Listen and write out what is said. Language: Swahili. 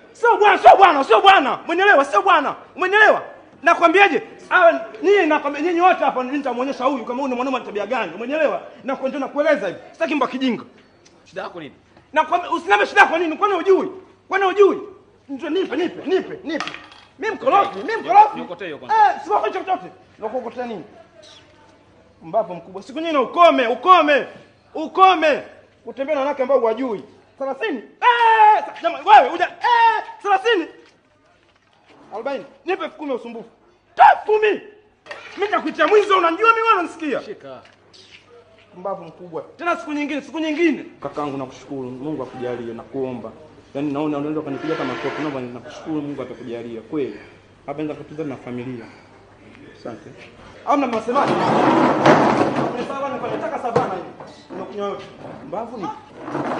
Sio bwana. Umenielewa? Sio bwana. Umenielewa? Nakwambiaje? Nyinyi wote hapa nitamuonyesha huyu kama huyu ni mwanaume tabia gani. Umenielewa? Na kwa ndio nakueleza hivi. Sitaki mbwa kijinga. Shida yako nini? Nakwambia usiname shida yako nini? Kwani hujui? Nipe. Mimi mkorofi. Niokote hiyo kwanza. Sio kwa chochote. Nakuokotea nini? Mbapo mkubwa. Siku nyingine ukome. Kutembea na wanawake ambao hujui. 30. Jamani wewe uja 30. 40. Nipe 10 usumbufu. 10. Mimi nitakuitia mwizi unanijua mimi unanisikia. Shika. Mbapo mkubwa. Tena siku nyingine. Kakaangu nakushukuru. Mungu akujalie na kuomba. Yaani naona unaweza kunipigia kama kofi. Naomba nakushukuru Mungu atakujalia kweli. Hapa nenda kutunza na familia. Asante. Amna mnasemaje? Ni sawa, nataka savana hivi. Unakunywa yote. Mbavu ni